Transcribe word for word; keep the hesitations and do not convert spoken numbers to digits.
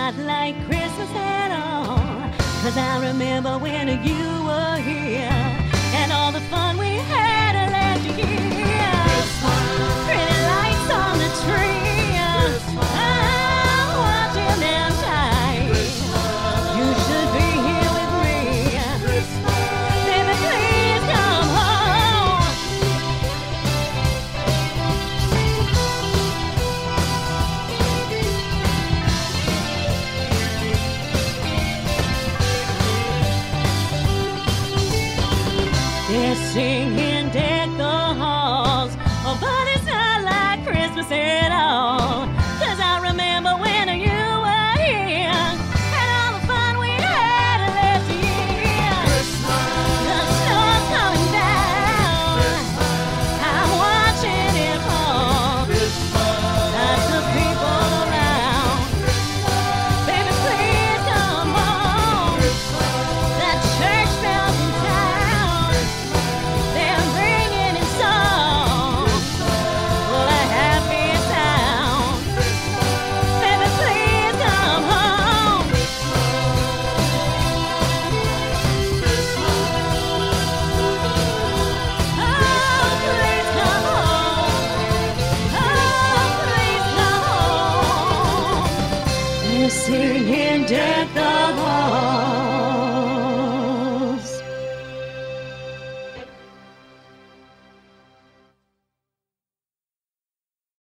not like Christmas at all. 'Cause I remember when you were here and all the fun we had last year. Pretty lights on the tree. I'm watching them shine. You should be here with me. Baby, please come home. They're singing Deck the Halls, oh, but it's not like Christmas at all. 'Cause I remember when you were here and all the fun we had last year. The snow's coming down. I'm watching it fall. Lots of people around. Baby, please come home. That church bells in town, they're ringing in song. Well, a happy sound. Baby, please come home. Oh, please come home. Oh, please come home. They're singing Deck the